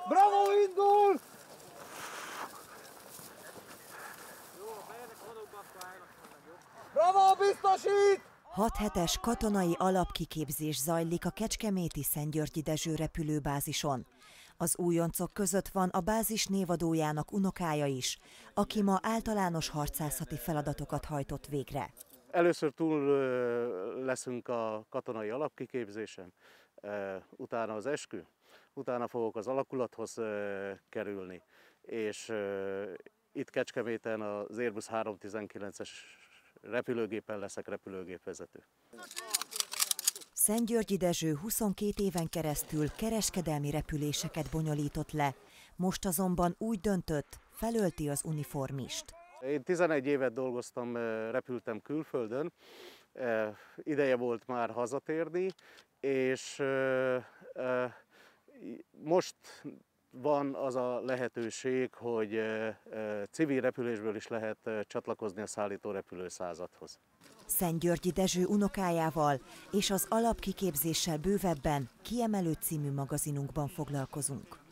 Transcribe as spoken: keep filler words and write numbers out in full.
Bravo, indul! Bravo, biztosít! Hat hetes katonai alapkiképzés zajlik a kecskeméti Szent-Györgyi Dezső repülőbázison. Az újoncok között van a bázis névadójának unokája is, aki ma általános harcászati feladatokat hajtott végre. Először túl leszünk a katonai alapkiképzésen, utána az eskü, utána fogok az alakulathoz kerülni, és itt Kecskeméten az Airbus háromszáztizenkilences repülőgépen leszek repülőgépvezető. Szent-Györgyi Dezső huszonkét éven keresztül kereskedelmi repüléseket bonyolított le, most azonban úgy döntött, felölti az uniformist. Én tizenegy évet dolgoztam, repültem külföldön, ideje volt már hazatérni, és most van az a lehetőség, hogy civil repülésből is lehet csatlakozni a szállító repülőszázadhoz. Szent-Györgyi Dezső unokájával és az alapkiképzéssel bővebben Kiemelő című magazinunkban foglalkozunk.